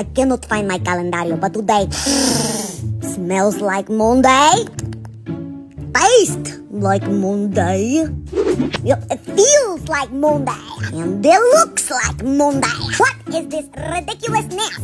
I cannot find my calendario, but today smells like Monday. Tastes like Monday. Yep, it feels like Monday. And it looks like Monday. What is this ridiculousness?